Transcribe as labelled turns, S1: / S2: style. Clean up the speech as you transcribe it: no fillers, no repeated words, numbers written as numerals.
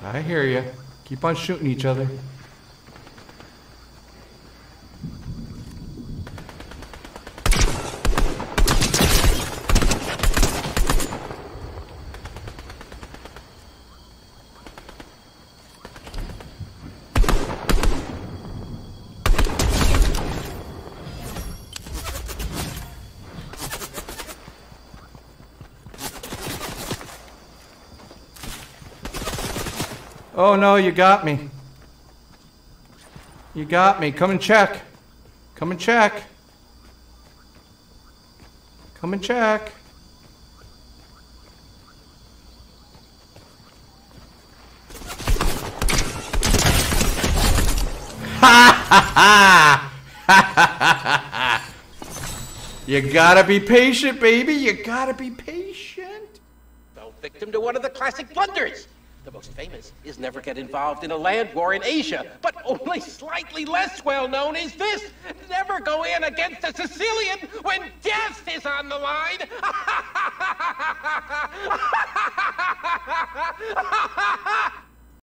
S1: I hear you. Keep on shooting each other. Oh no, you got me. You got me. Come and check. Come and check. Come and check. Ha ha ha! Ha ha ha! You gotta be patient, baby. You gotta be patient.
S2: Fell victim to one of the classic blunders. The most famous is never get involved in a land war in Asia, but only slightly less well known is this: never go in against a Sicilian when death is on the line.